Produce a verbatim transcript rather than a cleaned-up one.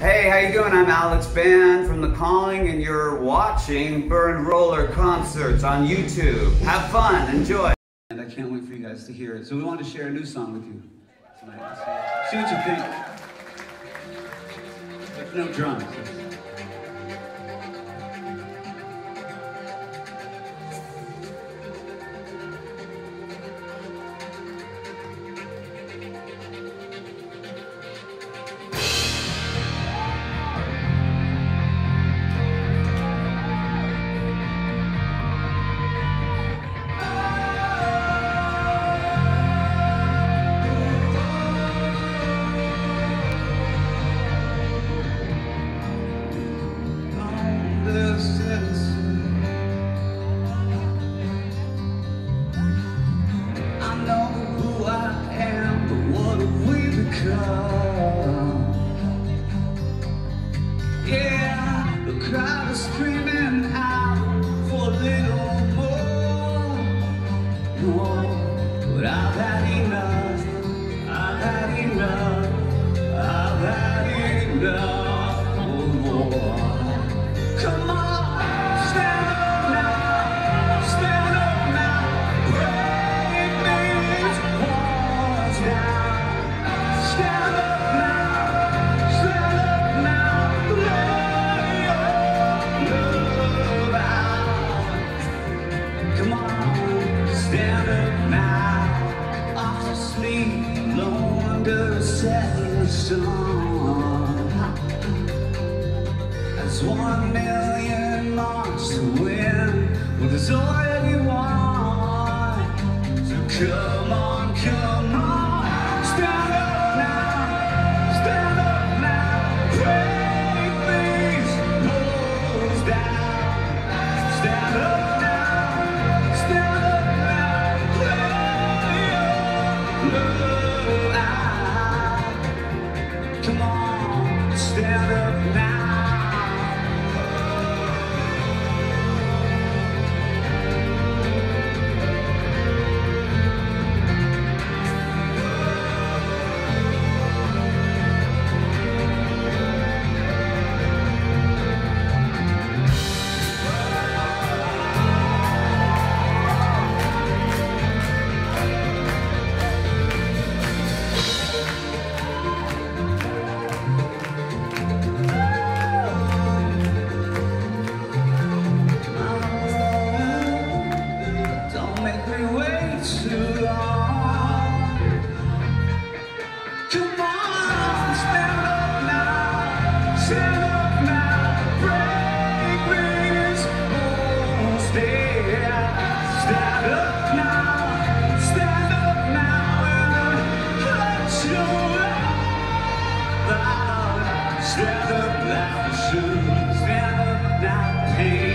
Hey, how you doing? I'm Alex Band from The Calling, and you're watching Burned Roller Concerts on YouTube. Have fun, enjoy. And I can't wait for you guys to hear it. So we wanted to share a new song with you tonight. See what you think. There's no drums. Yeah, the crowd is screaming out for a little more, more. But I've had enough, I've had enough, I've had enough for more. Come on, stand up now, stand up now, break these walls down, stand up now. Stand up now, off to sleep, alone under a setting sun. There's one million marks to win, well there's already one. So come on, come on, stand up now, stand up now, break these walls down, stand up. Come on, stand up now. Stand up now, break these walls down. Stand up now, stand up now, and cut your love out. Stand up now, stand up now, pain.